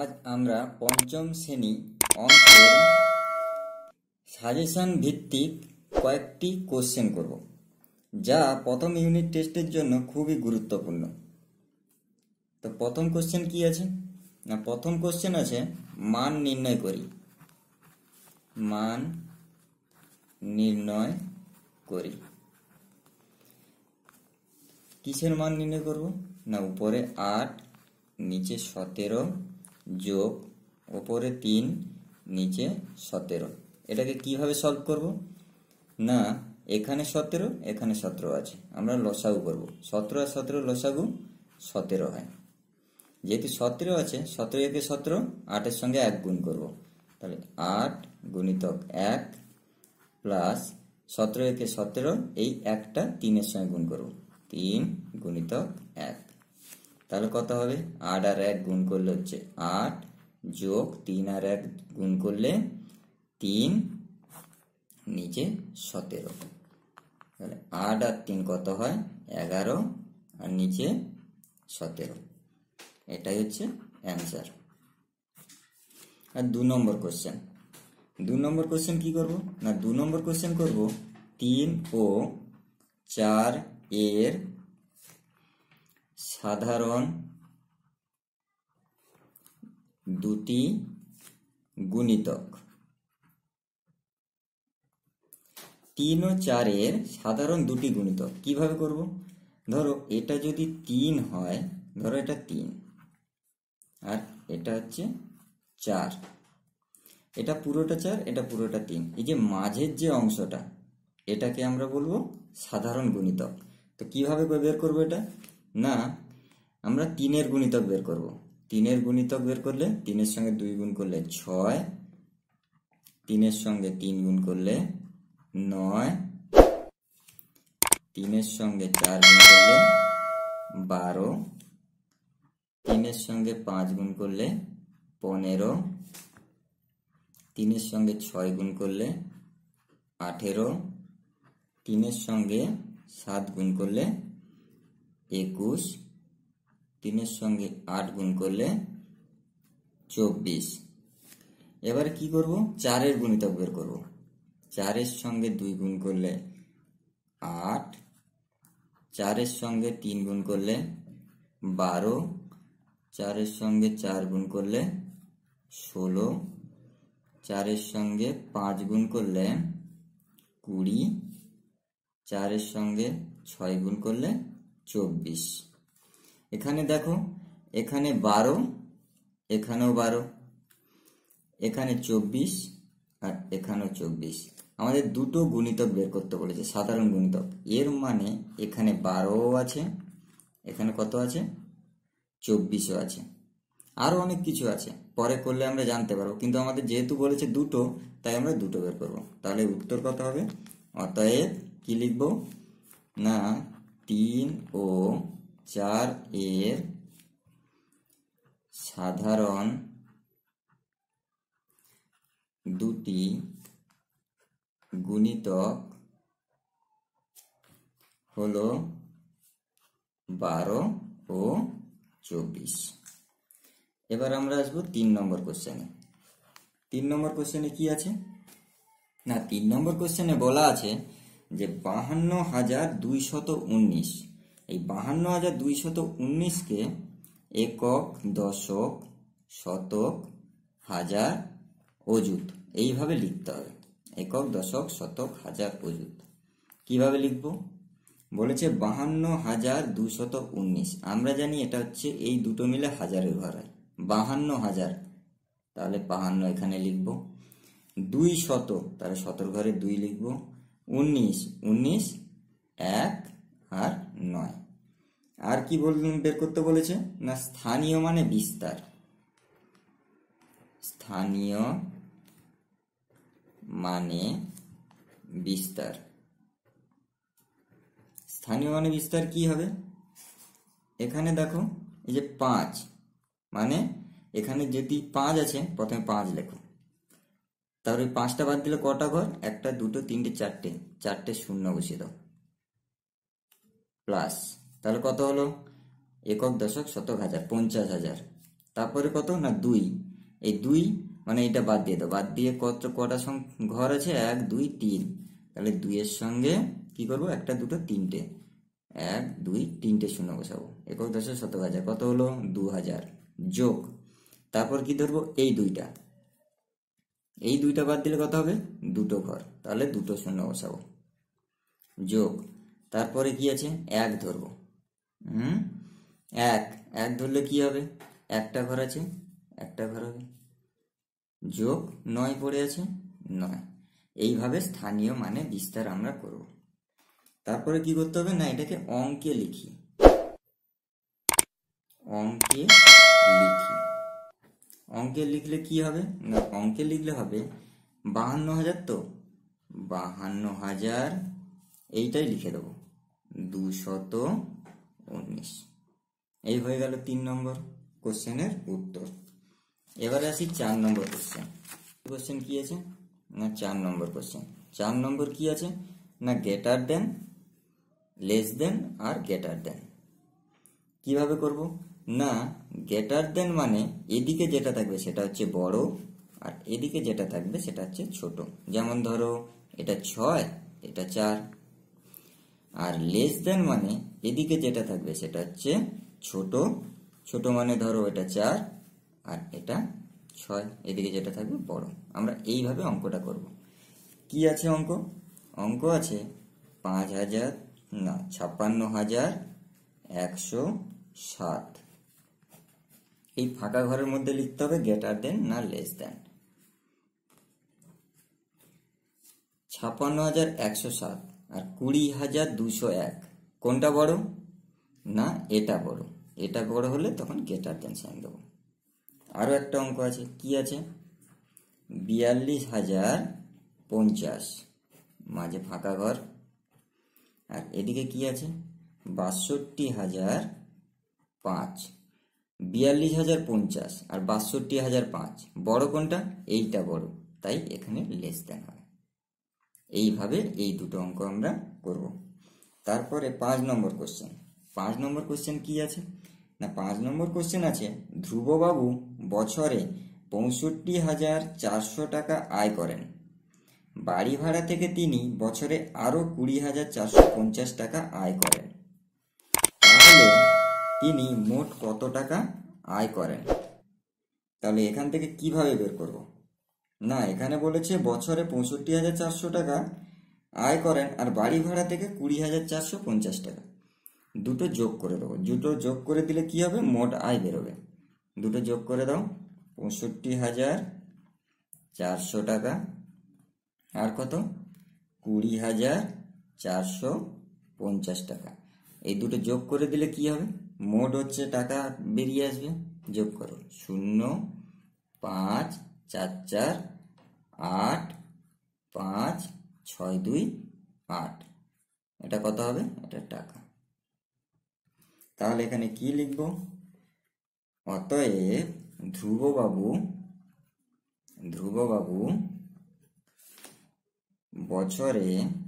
আজ আমরা পঞ্চম শ্রেণী অঙ্কের সাজেশন ভিত্তিক কয়েকটি কোশ্চেন করব, যা প্রথম ইউনিট টেস্টের জন্য খুবই গুরুত্বপূর্ণ। তো প্রথম কোশ্চেন কি আছে না, প্রথম কোশ্চেন আছে মান নির্ণয় করি। মান নির্ণয় করি। কিসের মান নির্ণয় করব না, উপরে 8 নিচে 17 যোগ উপরে 3 নিচে 17। এটাকে কিভাবে সলভ করব না, এখানে 17 এখানে 17 আছে, আমরা লসাগু করব। 17 আর 17 লসাগু 17 হয়। যেহেতু 17 আছে, 17 একে 17, 8-এর সঙ্গে 1 গুণ করব। তাহলে 8 গুণিতক 1 প্লাস 17 একে 17, এই 1টা 3-এর সঙ্গে গুণ করব। 3 গুণিতক 1, তাহলে কত হবে? 8 আর 1 গুণ করলে হচ্ছে 8 যোগ 3 আর 1 গুণ করলে 3 নিচে 17। তাহলে 8 আর 3 কত হয়? 11 আর নিচে 17। এটাই হচ্ছে অ্যান্সার। আর 2 নম্বর কোশ্চেন। 2 নম্বর কোশ্চেন কি করব না, 2 নম্বর কোশ্চেন করব 3 ও 4 এর সাধারণ দুটি গুণিতক। 3 ও 4 এর সাধারণ দুটি গুণিতক কিভাবে করব? ধরো এটা যদি 3 হয়, ধরো এটা 3 আর এটা হচ্ছে 4, এটা পুরোটা 4, এটা পুরোটা 3। এই যে মাঝের যে অংশটা, এটাকে আমরা বলবো সাধারণ গুণিতক। তো কিভাবে বের করবো এটা না, আমরা 3 এর গুণিতক বের করব। 3 এর গুণিতক বের করলে 3 এর সঙ্গে 2 গুণ করলে 6, 3 এর সঙ্গে 3 গুণ করলে 9, 3 এর সঙ্গে 4 গুণ করলে 12, 3 এর সঙ্গে 5 গুণ করলে 15, 3 এর সঙ্গে 6 গুণ করলে 18, 3 এর সঙ্গে 7 গুণ করলে 21, 3 এর সঙ্গে 8 গুণ করলে 24। এবারে কি করব? 4 এর গুণিতক বের করব। 4 এর সঙ্গে 2 গুণ করলে 8, 4 এর সঙ্গে 3 গুণ করলে 12, 4 এর সঙ্গে 4 গুণ করলে 16, 4 এর সঙ্গে 5 গুণ করলে 20, 4 এর সঙ্গে 6 গুণ করলে 24। এখানে দেখো, এখানে 12, এখানেও 12, এখানে 24 আর এখানেও 24। আমাদের দুটো গুণিতক বের করতে বলেছে, সাধারণ গুণিতক। এর মানে এখানে 12ও আছে, এখানে কত আছে? 24ও আছে। আরো অনেক কিছু আছে, পরে করলে আমরা জানতে পারবো, কিন্তু আমাদের যেহেতু বলেছে দুটো, তাই আমরা দুটো বের করব। তাহলে উত্তর কত হবে? অতএব কি লিখবো না, 3 ও 4 এর সাধারণ দুটি গুণিতক হলো 12 ও 24। এবার আমরা আসবো 3 নম্বর কোশ্চেনে। 3 নম্বর কোশ্চেনে কি আছে না, 3 নম্বর কোশ্চেনে বলা আছে যে 52,219, এই 52,219কে একক, দশক, শতক, হাজার, অযুত এইভাবে লিখতে হবে। একক, দশক, শতক, হাজার, অযুত কিভাবে লিখবো? বলেছে 52,219। আমরা জানি এটা হচ্ছে এই দুটো মিলে হাজারের ঘর হয়, 52,000। তাহলে 52 এখানে লিখবো। 200, তাহলে 17 ঘরে 2 লিখবো। 19, 1 আর 9। আর কি বের করতে বলেছে না, স্থানীয় মানে বিস্তার। স্থানীয় মানে বিস্তার। স্থানীয় মানে বিস্তার কি হবে? এখানে দেখো, এই যে 5, মানে এখানে যদি 5 আছে, প্রথমে 5 লেখো। তারপরে 5টা বাদ দিলে কটা ঘর? 1, 2, 3, 4, 4টে শূন্য বসিয়ে দাও, প্লাস, তাহলে কত হলো? একক, দশক, শতক, হাজার, 50,000। তারপরে কত না 2, এই 2 মানে এটা বাদ দিয়ে দাও, বাদ দিয়ে কটা ঘর আছে 1 2 3, তাহলে 2 এর সঙ্গে কি করব একটা দুটো তিনটে, 1 2 তিনটে শূন্য বসাবো, একক দশক শতক হাজার, কত হলো 2000 যোগ, তারপর কি ধরবো এই দুইটা বাদ দিলে কত হবে দুটো ঘর, তাহলে দুটো শূন্য বসাবো, যোগ, তারপরে কি আছে 1 ধরবো, 1 ধরলে কি হবে একটা ঘর আছে, একটা ঘর হবে, যোগ 9 পড়ে আছে 9। এইভাবে স্থানীয় মানে বিস্তার আমরা করব। তারপরে কি করতে হবে না এটাকে অঙ্কে লিখি, অঙ্কে লিখলে কি হবে না অঙ্কে লিখলে হবে 52,000, তো 52,000 এইটাই লিখে দেবো 219। এই হয়ে গেল 3 নম্বর কোশ্চেনের উত্তর। এবারে আসি 4 নম্বর কোশ্চেন। কোশ্চেন কি আছে না 4 নম্বর কোশ্চেন। 4 নম্বর কি আছে না গ্রেটার দেন, লেস দেন আর গ্রেটার দেন। কিভাবে করব না গ্রেটার দেন মানে এদিকে যেটা থাকবে সেটা হচ্ছে বড়, আর এদিকে যেটা থাকবে সেটা হচ্ছে ছোট। যেমন ধরো এটা 6, এটা 4। আর লেস দেন মানে এদিকে যেটা থাকবে সেটা হচ্ছে ছোট, ছোট মানে ধরো এটা 4 আর এটা 6, এদিকে যেটা থাকবে বড়। আমরা এইভাবে অঙ্কটা করব। কি আছে অঙ্ক আছে 56,107। এই ফাঁকা ঘরের মধ্যে লিখতে হবে গ্রেটার দেন না লেস দেন। 56,107 আর 20,201 কোনটা বড় না এটা বড়, এটা বড় হলে তখন গ্রেটার দেন সাইন দেবো। আরো একটা অঙ্ক আছে, কি আছে 42,050, মাঝে ফাঁকা ঘর, আর এদিকে কি আছে 62,005। 42,050 আর 62,005 বড় কোনটা, এইটা বড়, তাই এখানে লেস দেন হবে। এইভাবে এই দুটো অঙ্ক আমরা করব। তারপরে 5 নম্বর কোশ্চেন। 5 নম্বর কোশ্চেন কি আছে না 5 নম্বর কোশ্চেন আছে ধ্রুববাবু বছরে 65,400 টাকা আয় করেন, বাড়ি ভাড়া থেকে তিনি বছরে আরো 20,450 টাকা আয় করেন, তাহলে তিনি মোট কত টাকা আয় করেন। তাহলে এখান থেকে কিভাবে বের করব না এখানে বলেছে বছরে 65,400 টাকা আয় করেন আর বাড়ি ভাড়া থেকে 20,450 টাকা, দুটো যোগ করে দেবো। দুটো যোগ করে দিলে কি হবে মোট আয় বেরোবে। দুটো যোগ করে দাও 65,400 টাকা আর কত 20,450 টাকা। এই দুটো যোগ করে দিলে কি হবে মোট হচ্ছে টাকা বেরিয়ে আসবে। যোগ করো 0 5 4 4 8 5 6 2 8, এটা কত হবে এটা টাকা। তাহলে এখানে কি লিখব অতএব ধ্রুববাবু বছরে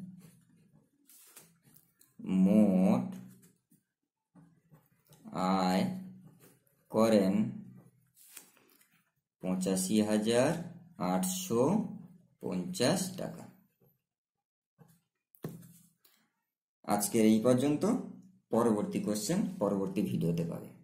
মোট আয় করেন 85,850 টাকা। আজকের এই পর্যন্ত। পরবর্তী কোশ্চেন পরবর্তী ভিডিওতে পাবে।